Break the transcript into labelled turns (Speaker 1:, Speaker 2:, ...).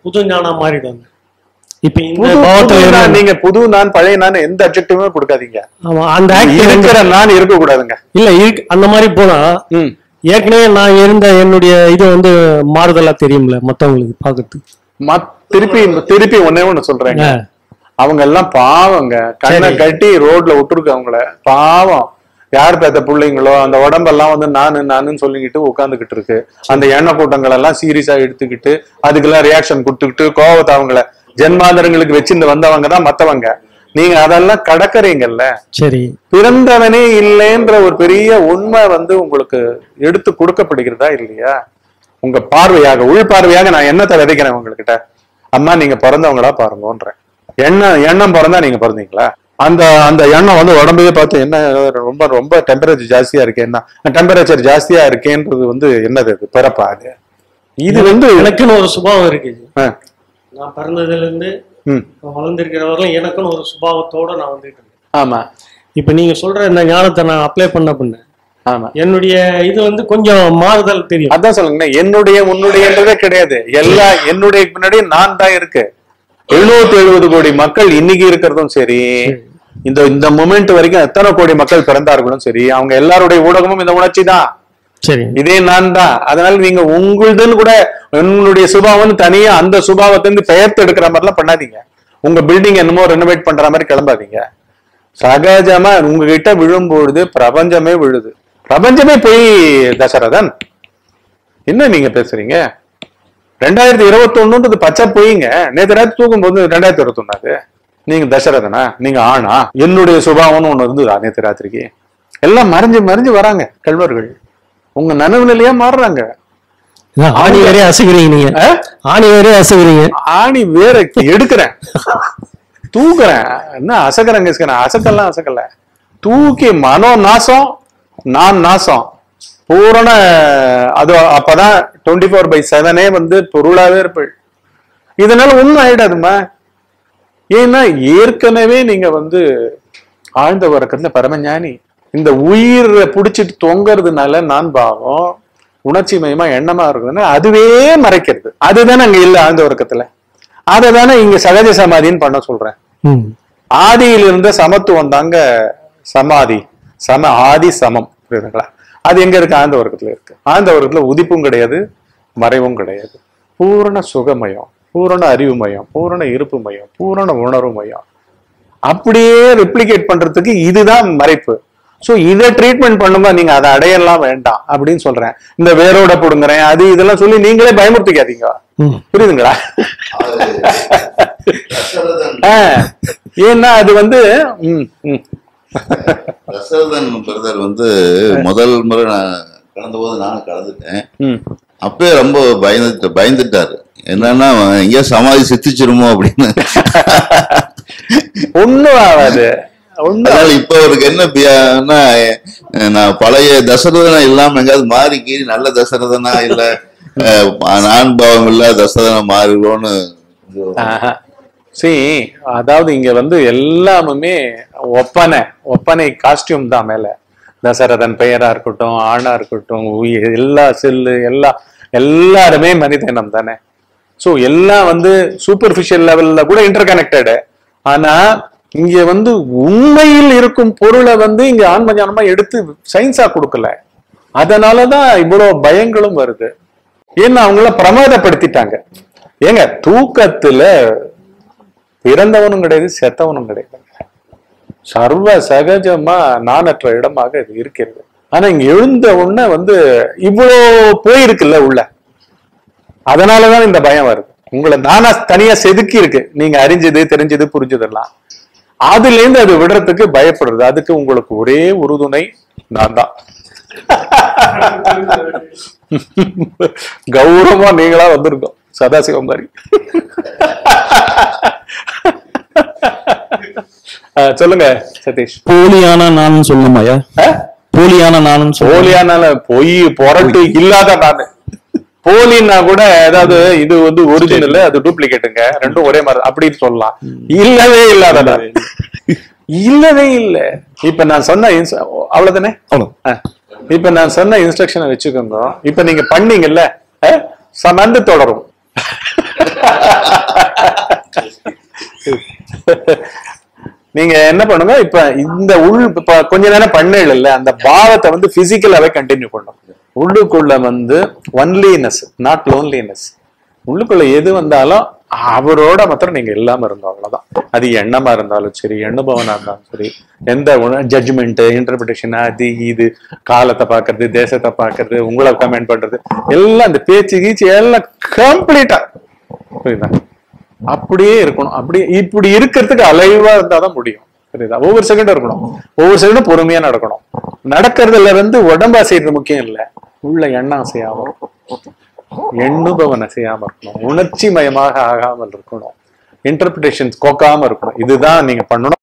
Speaker 1: புது ஞானா மாறிடுவாங்க. இப்ப
Speaker 2: நீங்க புது நான் பழைய நான் எந்த அப்ஜெக்டிவுமே கொடுக்காதீங்க.
Speaker 1: அந்த
Speaker 2: இருக்கிற நான் இருக்க கூடாதுங்க.
Speaker 1: இல்ல அந்த மாதிரி போனா ஏற்கனவே நான் இருந்த என்னுடைய இது வந்து மாறுதலா தெரியும்ல மத்தவங்களுக்கு பாக்குறதுக்கு.
Speaker 2: திருப்பி ஒண்ணு சொல்றேங்க, அவங்க எல்லாம் பாவங்க, கண்ணை கட்டி ரோட்ல விட்டுருக்கு அவங்கள, பாவம். யார் பேத்த பிள்ளைங்களோ அந்த உடம்பெல்லாம் வந்து நானுன்னு சொல்லிக்கிட்டு உட்காந்துக்கிட்டு இருக்கு. அந்த எண்ணெய் கூட்டங்கள் எல்லாம் சீரியஸா எடுத்துக்கிட்டு அதுக்கெல்லாம் ரியாக்ஷன் கொடுத்துக்கிட்டு கோவத்தை அவங்கள ஜென்மாந்தரங்களுக்கு வச்சிருந்து வந்தவங்க தான் மத்தவங்க. நீங்க அதெல்லாம் கடக்கறீங்கல்ல.
Speaker 1: சரி,
Speaker 2: பிறந்தவனே இல்லைன்ற ஒரு பெரிய உண்மை வந்து உங்களுக்கு எடுத்து கொடுக்கப்படுகிறதா இல்லையா? உங்க பார்வையாக உள் பார்வையாக நான் எண்ணத்தை விதைக்கிறேன் உங்ககிட்ட. அம்மா நீங்க பிறந்தவங்களா பாருங்கன்றேன். எண்ணம் பிறந்தா நீங்க பிறந்தீங்களா? அந்த அந்த எண்ணம் வந்து உடம்பையே பார்த்து என்ன ரொம்ப ரொம்ப டெம்பரேச்சர் ஜாஸ்தியா இருக்கு, என்ன டெம்பரேச்சர் ஜாஸ்தியா இருக்கேன்றது வந்து என்னது அது பிறப்பா? இது வந்து
Speaker 1: எனக்குன்னு ஒரு சுபாவம் இருக்கு. நான் பிறந்ததுல இருந்து வளர்ந்திருக்கிறவர்களும் எனக்குன்னு ஒரு சுபாவத்தோட நான் வந்துட்டு இருக்கேன்.
Speaker 2: ஆமா,
Speaker 1: இப்ப நீங்க சொல்ற இந்த ஞானத்தை நான் அப்ளை பண்ண
Speaker 2: ஆமா
Speaker 1: என்னுடைய இது வந்து கொஞ்சம் மாறுதல் தெரியும்.
Speaker 2: அதான் சொல்லுங்க, என்னுடைய உன்னுடையன்றதே கிடையாது. எல்லாம் என்னுடைய முன்னாடி நான் தான் இருக்கு. 770 கோடி மக்கள் இன்னைக்கு இருக்கிறதும் சரி, இந்த மொமெண்ட் வரைக்கும் எத்தனை கோடி மக்கள் பிறந்தார்களும் சரி, அவங்க எல்லாருடைய ஊடகமும் இந்த உணர்ச்சி தான்.
Speaker 1: சரி,
Speaker 2: இதே நான் தான். அதனால நீங்க உங்களுதுன்னு கூட உங்களுடைய சுபாவம் தனியா அந்த சுபாவத்திலிருந்து பெயர்த்து எடுக்கிற மாதிரிலாம் பண்ணாதீங்க. உங்க பில்டிங் என்னமோ ரெனோவேட் பண்ற மாதிரி கிளம்பாதீங்க. சகஜமா உங்ககிட்ட விழும்பொழுது பிரபஞ்சமே விழுது. பிரபஞ்சமே போய் தசரதன் என்ன நீங்க பேசுறீங்க? 2021 பச்சை போயிங்க. நேற்று ராத்திரி தூக்கும் போது 2021 நீங்க தசரதனா? நீங்க ஆனா? என்னுடைய சுபாவம்னு ஒண்ணு இருந்ததா நேற்று ராத்திரிக்கு? எல்லாம் மறைஞ்சு வராங்க கல்வர்கள். உங்க நனவு நிலையா மாறுறாங்க.
Speaker 1: ஆணி வேற அசுகிறீங்க நீங்க. ஆணி வேற அசுகிறீங்க.
Speaker 2: ஆணி வேற எடுக்கிறேன், தூக்குறேன். என்ன அசக்கறேங்க? அசக்கெல்லாம் அசக்கல. தூக்கி மனோ நாசம், நான் நாசம் பூரண. அது அப்பதான் 24/7 வந்து பொருளாவே இருப்ப. இதனால ஒண்ணும் ஆயிடாதுமா. ஏன்னா ஏற்கனவே நீங்க வந்து ஆழ்ந்த உறக்கத்துல பரமஞானி. இந்த உயிரை புடிச்சிட்டு தொங்குறதுனால நான் பாவம் உணர்ச்சி மயமா எண்ணமா இருக்குதுன்னா அதுவே மறைக்கிறது. அதுதானே அங்க இல்ல ஆழ்ந்த உறக்கத்துல. அதை தானே இங்க சகஜ சமாதின்னு பண்ண சொல்றேன். ஆதியில் இருந்த சமத்துவம் தாங்க சமாதி. ஆதி சமம், புரியுதுங்களா? அது எங்க இருக்கு? ஆழ்ந்த உறக்கத்துல இருக்கு. ஆழ்ந்த உறக்கத்துல உதிப்பும் கிடையாது, மறைவும் கிடையாது. பூரண சுகமயம், பூரண அறிவு மயம், பூரண இருப்பு மயம், பூரண உணர்வு மயம். அப்படியே ரெப்ளிகேட் பண்றதுக்கு இதுதான் மறைப்பு. சோ இதை ட்ரீட்மெண்ட் பண்ணும்போது நீங்க அதை அடையலாம் வேண்டாம் அப்படின்னு சொல்றேன். இந்த வேரோட போடுங்கிறேன் அது இதெல்லாம் சொல்லி நீங்களே பயமுறுத்திக்காதீங்க. புரியுதுங்களா? ஏன்னா அது வந்து
Speaker 3: தசரதன் பிரதர் வந்து முதல் முறை நான் கலந்த போது நானும் கலந்துட்டேன். அப்பவே ரொம்ப பயந்துட்டாரு. என்னன்னா எங்கேயா சமாதி சித்திச்சிருமோ அப்படின்னு.
Speaker 2: ஒண்ணும் ஆகாது.
Speaker 3: அதனால இப்ப அவருக்கு என்ன, நான் பழைய தசரதனா இல்லாம எங்காவது மாறி கீறி நல்ல தசரதனா இல்ல நான் பாவம் இல்ல தசரதனா மாறுவோன்னு.
Speaker 2: அதாவது இங்க வந்து எல்லாமே ஒப்பனை காஸ்டியூம் தான். மேல தசரதன் பெயரா இருக்கட்டும், ஆணா இருக்கட்டும், எல்லா செல்லு எல்லாருமே மனித இனம் தானே. சோ எல்லாம் வந்து சூப்பர்ஃபிஷியல் லெவல்ல கூட இன்டர் கனெக்டடு. ஆனா இங்க வந்து உண்மையில் இருக்கும் பொருளை வந்து இங்க ஆன்மஞானமா எடுத்து சயின்ஸா கொடுக்கல. அதனாலதான் இவ்வளவு பயங்களும் வருது. ஏன்னா அவங்கள பிரமாதப்படுத்திட்டாங்க. ஏங்க தூக்கத்துல பிறந்தவனும் கிடையாது, செத்தவனும் கிடையாது. சர்வ சகஜமா நானற்ற இடமாக இது இருக்கிறது. ஆனா இங்க எழுந்த உடனே வந்து இவ்வளோ போயிருக்குல்ல உள்ள. அதனாலதான் இந்த பயம் வருது. உங்களை நானா தனியா செதுக்கி இருக்கு. நீங்க அறிஞ்சது தெரிஞ்சது புரிஞ்சதெல்லாம் அதுல இருந்து அது விடுறதுக்கு பயப்படுறது. அதுக்கு உங்களுக்கு ஒரே உறுதுணை நான் தான். கௌரவமா நீங்களா வந்திருக்கோம் சதாசிவம் மாதிரி. சொல்லுங்க சதீஷ்.
Speaker 4: போலியான நானும் சொல்லுமாயா? போலியான நானும்
Speaker 2: போலியான பொய் பொரட்டு இல்லாத நானு. போலின்னா கூட ஏதாவது இது வந்து ஒரிஜினல் அது டூப்ளிகேட்டுங்க ரெண்டும் ஒரே மாதிரி அப்படின்னு சொல்லலாம். இல்லவே இல்லாத இல்லவே இல்ல. இப்ப நான் சொன்ன அவ்வளவுதானே. இப்ப நான் சொன்ன இன்ஸ்ட்ரக்ஷனை வச்சுக்கோங்க. இப்ப நீங்க பண்ணீங்கல்ல சமந்து தொடரும். நீங்க என்ன பண்ணுங்க, இப்ப இந்த இப்ப கொஞ்ச நேரம் பண்ணல இல்ல, அந்த பாவத்தை வந்து பிசிக்கலாவே கண்டினியூ பண்ணும். உள்ளுக்குள்ள வந்து ஒன்லினஸ், நாட் லோன்லினஸ். உள்ளுக்குள்ள எது வந்தாலும் அவரோட மாத்திரம் நீங்க இல்லாம இருந்தோம், அவ்வளவுதான். அது எண்ணமா இருந்தாலும் சரி, எண்ணுபவனா இருந்தாலும் சரி, எந்த ஜட்ஜ்மெண்ட், இன்டர்பிரிட்டேஷன், அது இது, காலத்தை பாக்குறது, தேசத்தை பாக்குறது, உங்களை கமெண்ட் பண்றது, எல்லாம் இந்த பேச்சு கீச்சு எல்லாம் கம்ப்ளீட்டா புரியுதா? அப்படியே இருக்கணும். அப்படியே இப்படி இருக்கிறதுக்கு அலைவா இருந்தாதான் முடியும். புரியுதா? ஒவ்வொரு செகண்டும் இருக்கணும், ஒவ்வொரு செகண்டும் பொறுமையா நடக்கணும். நடக்கிறதுல வந்து உடம்பு அசைறது முக்கியம் இல்லை, உள்ள எண்ணம் அசையாம, எண்ணுபவன் அசையாம இருக்கணும், உணர்ச்சி மயமாக ஆகாமல் இருக்கணும், இன்டர்பிரிட்டேஷன் கோக்காம இருக்கணும். இதுதான் நீங்க பண்ணணும்.